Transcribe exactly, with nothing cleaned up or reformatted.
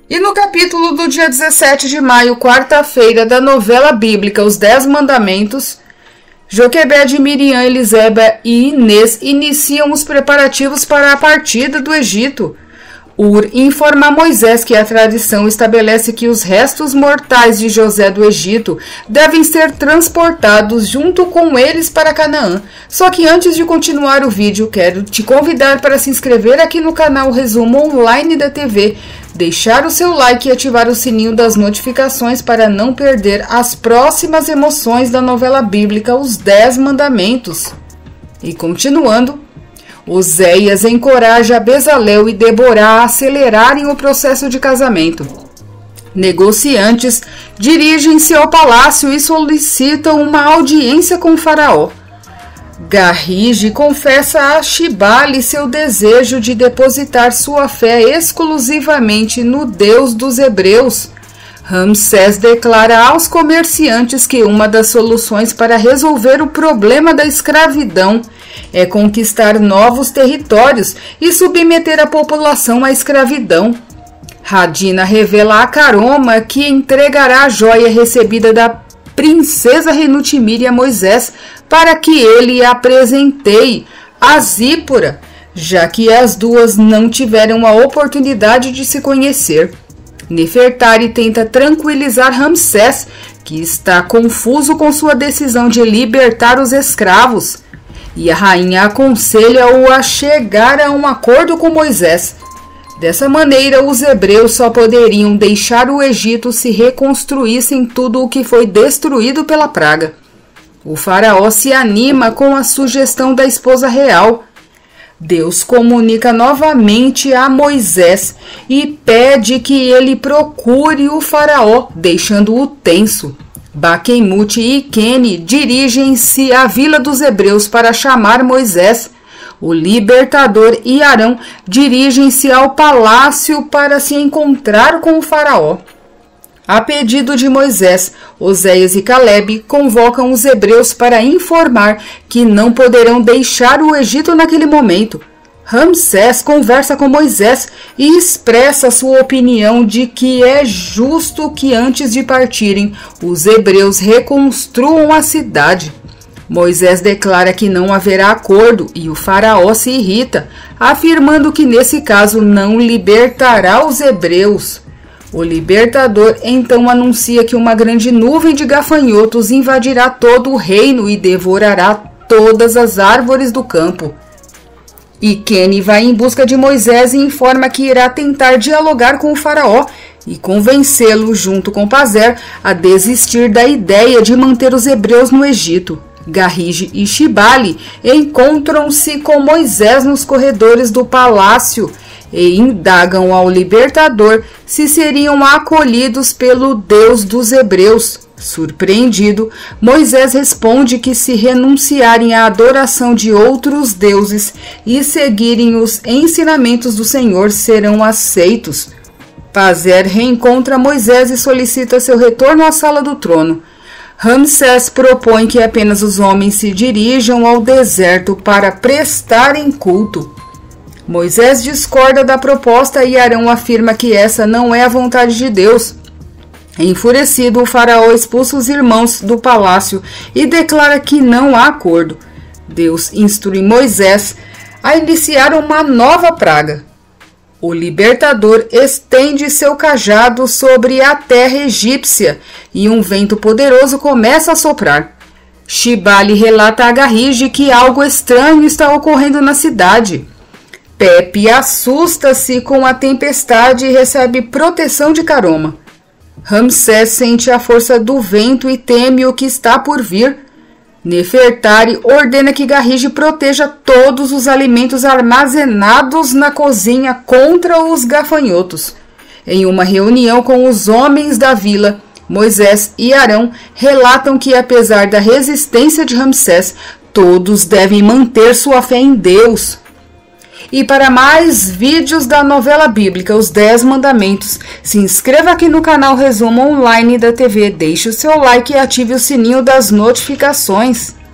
E no capítulo do dia dezessete de maio, quarta-feira, da novela bíblica Os Dez Mandamentos, Joquebede, Miriam, Eliseba e Inês iniciam os preparativos para a partida do Egito. Ur informa a Moisés que a tradição estabelece que os restos mortais de José do Egito devem ser transportados junto com eles para Canaã. Só que antes de continuar o vídeo, quero te convidar para se inscrever aqui no canal Resumo Online da T V, deixar o seu like e ativar o sininho das notificações para não perder as próximas emoções da novela bíblica Os Dez Mandamentos. E continuando, Oséias encoraja Bezalel e Deborah a acelerarem o processo de casamento. Negociantes dirigem-se ao palácio e solicitam uma audiência com o faraó. Garrige confessa a Shibali seu desejo de depositar sua fé exclusivamente no Deus dos Hebreus. Ramsés declara aos comerciantes que uma das soluções para resolver o problema da escravidão é conquistar novos territórios e submeter a população à escravidão. Radina revela a Caroma que entregará a joia recebida da princesa Renutimir a Moisés para que ele a apresenteie a Zípora, já que as duas não tiveram a oportunidade de se conhecer. Nefertari tenta tranquilizar Ramsés, que está confuso com sua decisão de libertar os escravos, e a rainha aconselha-o a chegar a um acordo com Moisés. Dessa maneira, os hebreus só poderiam deixar o Egito se reconstruíssem tudo o que foi destruído pela praga. O faraó se anima com a sugestão da esposa real. Deus comunica novamente a Moisés e pede que ele procure o faraó, deixando-o tenso. Baquemute e Quene dirigem-se à vila dos hebreus para chamar Moisés. O libertador e Arão dirigem-se ao palácio para se encontrar com o faraó. A pedido de Moisés, Oséias e Calebe convocam os hebreus para informar que não poderão deixar o Egito naquele momento. Ramsés conversa com Moisés e expressa sua opinião de que é justo que antes de partirem, os hebreus reconstruam a cidade. Moisés declara que não haverá acordo e o faraó se irrita, afirmando que nesse caso não libertará os hebreus. O libertador então anuncia que uma grande nuvem de gafanhotos invadirá todo o reino e devorará todas as árvores do campo. E Quene vai em busca de Moisés e informa que irá tentar dialogar com o faraó e convencê-lo, junto com Pazer, a desistir da ideia de manter os hebreus no Egito. Garrige e Shibali encontram-se com Moisés nos corredores do palácio e indagam ao libertador se seriam acolhidos pelo Deus dos hebreus. Surpreendido, Moisés responde que se renunciarem à adoração de outros deuses e seguirem os ensinamentos do Senhor, serão aceitos. Pazer reencontra Moisés e solicita seu retorno à sala do trono. Ramsés propõe que apenas os homens se dirijam ao deserto para prestarem culto. Moisés discorda da proposta e Arão afirma que essa não é a vontade de Deus. Enfurecido, o faraó expulsa os irmãos do palácio e declara que não há acordo. Deus instrui Moisés a iniciar uma nova praga. O libertador estende seu cajado sobre a terra egípcia e um vento poderoso começa a soprar. Shibali relata a Garrige que algo estranho está ocorrendo na cidade. Pepe assusta-se com a tempestade e recebe proteção de Caroma. Ramsés sente a força do vento e teme o que está por vir. Nefertari ordena que Garrige proteja todos os alimentos armazenados na cozinha contra os gafanhotos. Em uma reunião com os homens da vila, Moisés e Arão relatam que, apesar da resistência de Ramsés, todos devem manter sua fé em Deus. E para mais vídeos da novela bíblica Os Dez Mandamentos, se inscreva aqui no canal Resumo Online da T V, deixe o seu like e ative o sininho das notificações.